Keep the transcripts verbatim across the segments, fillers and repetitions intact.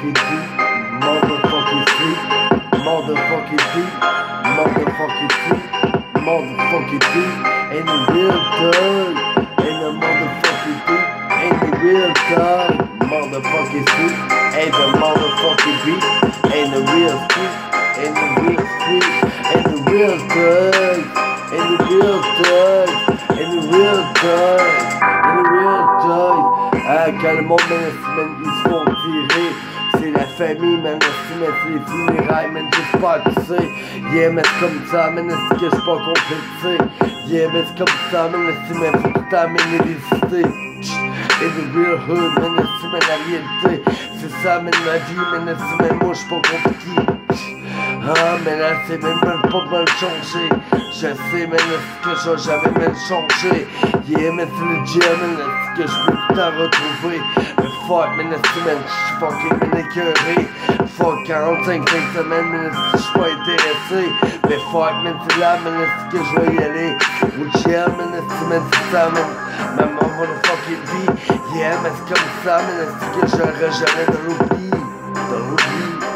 motherfucking deep, motherfucking sleep, motherfucking deep, motherfucking sleep, motherfucking deep, and the real thug, and the motherfucking deep, and the real thug, motherfucking sleep, and the motherfucking beat, and the real sleep, and the real sleep, and the real thug, and the real thug, and the real thug, and the real thug. Ah, quand le monde man, ils se font tirer, c'est la famille, man, c'est les funérailles, man, juste pas tu sais. Yeah, mais c'est comme ça, man, c'est que j'suis pas complété. Yeah, mais c'est comme ça, man, c'est même faut tout amener les cités. Et the real hood, man, c'est même la réalité. C'est ça, man, ma vie, man, c'est même moi, j'suis pas compliqué. Ah, mais là, c'est même pas mal changé. Je sais, mais là, c'est que j'ai jamais mal changé. Yeah, mais c'est le gym, mais là, c'est que j'peux tout en retrouver. Mais fuck, mais là, c'est man, j'suis fucking man écœuré. Fuck, quarante-cinq fins de semaine, mais là, j'suis pas intéressé. Mais fuck, man, c'est là, mais là, c'est que j'vais y aller. Au gym, mais là, c'est man, c'est ça, man. Maman va le fucking vie. Yeah, mais c'est comme ça, mais là, c'est que j'aurais jamais dans l'oubli. Dans l'oubli.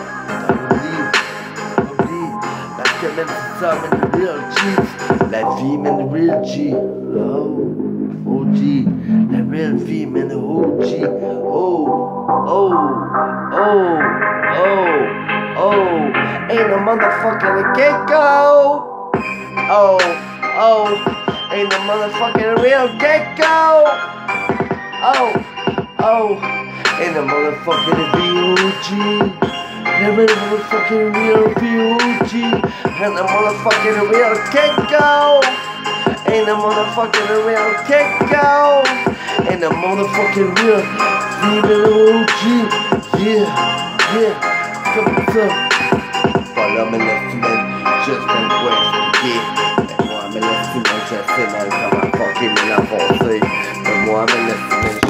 Man, c'est ça, man, the real G. La vie, man, the real G. Oh, O G. La real vie, man, the O G. Oh, oh, oh, oh, oh. Ain't no motherfucker to get-go. Oh, oh. Ain't no motherfucking real get-go. Oh, oh. Ain't no motherfucking V O G. Ain't no motherfucking real V O G. And the motherfucking real get-go. Ain't the motherfucking real get-go. And the motherfucking real female O G. Yeah, yeah, comme ça. Voilà, mais laisse man, juste un point expliqué. Mais moi, mais laisse man, je sais mal comment fucking me l'avancer. Mais moi, mais laisse man,